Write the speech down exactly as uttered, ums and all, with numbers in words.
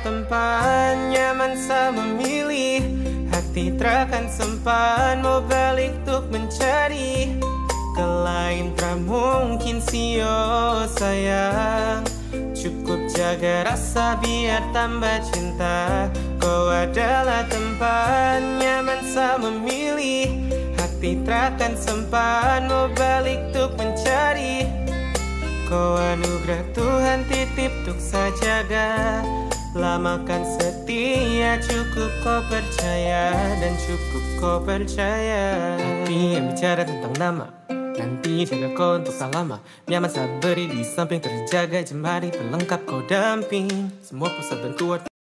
tempat nyaman saya memilih. Hati terakan sempat mau balik untuk mencari ke lain, tak mungkin sio sayang. Cukup jaga rasa biar tambah cinta. Kau adalah tempat nyaman saya memilih. Hati terakan sempat mau balik untuk mencari. Kau anugerah Tuhan titip untuk saya jaga. Lamakan setia, cukup kau percaya. Dan cukup kau percaya. Hati yang bicara tentang nama, nanti jaga kau untuk selama. Nyaman saya beri di samping, terjaga jemari pelengkap kau damping. Semua pusat dan kuat